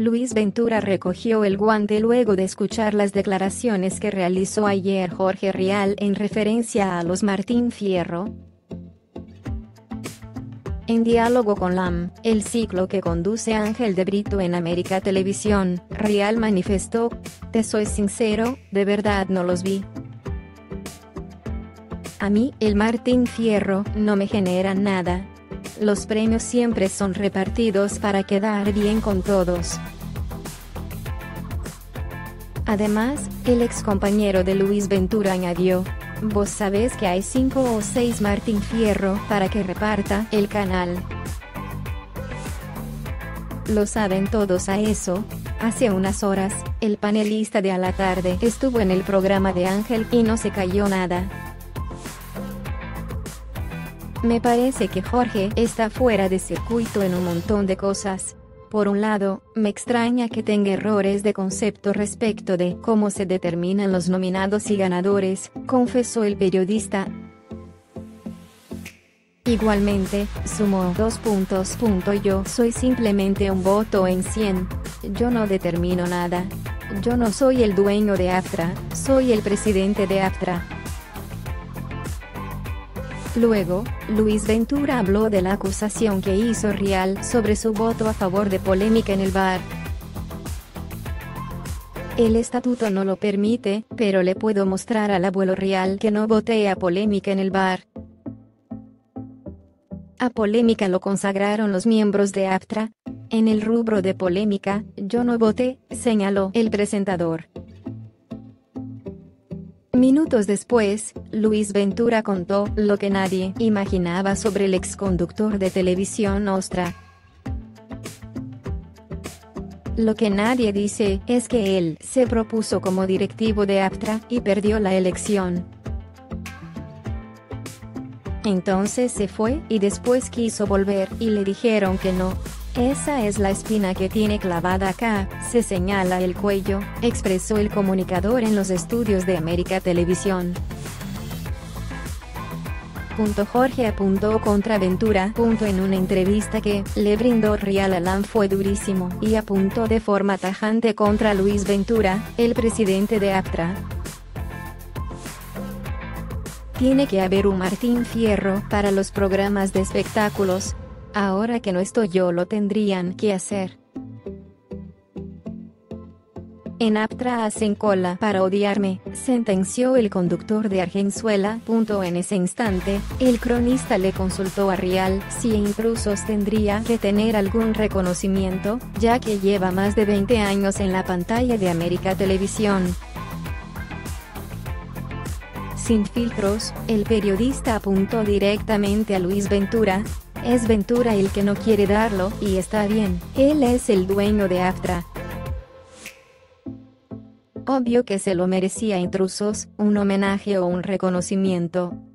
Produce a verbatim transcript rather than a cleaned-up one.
Luis Ventura recogió el guante luego de escuchar las declaraciones que realizó ayer Jorge Rial en referencia a los Martín Fierro. En diálogo con L A M, el ciclo que conduce Ángel de Brito en América Televisión, Rial manifestó: "Te soy sincero, de verdad no los vi. A mí, el Martín Fierro, no me genera nada. Los premios siempre son repartidos para quedar bien con todos". Además, el ex compañero de Luis Ventura añadió: "Vos sabés que hay cinco o seis Martín Fierro para que reparta el canal. Lo saben todos a eso". Hace unas horas, el panelista de A la Tarde estuvo en el programa de Ángel y no se cayó nada. "Me parece que Jorge está fuera de circuito en un montón de cosas. Por un lado, me extraña que tenga errores de concepto respecto de cómo se determinan los nominados y ganadores", confesó el periodista. Igualmente, sumó dos puntos. "Yo soy simplemente un voto en cien. Yo no determino nada. Yo no soy el dueño de AFTRA, soy el presidente de AFTRA". Luego, Luis Ventura habló de la acusación que hizo Rial sobre su voto a favor de polémica en el V A R. "El estatuto no lo permite, pero le puedo mostrar al abuelo Rial que no voté a polémica en el V A R. A polémica lo consagraron los miembros de AFTRA. En el rubro de polémica, yo no voté", señaló el presentador. Minutos después, Luis Ventura contó lo que nadie imaginaba sobre el exconductor de televisión Ostra. "Lo que nadie dice es que él se propuso como directivo de AFTRA y perdió la elección. Entonces se fue y después quiso volver y le dijeron que no. Esa es la espina que tiene clavada acá, se señala el cuello", expresó el comunicador en los estudios de América Televisión. Jorge apuntó contra Ventura. En una entrevista que le brindó Rial a L A M fue durísimo y apuntó de forma tajante contra Luis Ventura, el presidente de AFTRA. "Tiene que haber un Martín Fierro para los programas de espectáculos. Ahora que no estoy yo lo tendrían que hacer. En AFTRA hacen cola para odiarme", sentenció el conductor de Argenzuela. En ese instante, el cronista le consultó a Rial si Intrusos tendría que tener algún reconocimiento, ya que lleva más de veinte años en la pantalla de América Televisión. Sin filtros, el periodista apuntó directamente a Luis Ventura. "Es Ventura el que no quiere darlo, y está bien, él es el dueño de AFTRA. Obvio que se lo merecía Intrusos, un homenaje o un reconocimiento".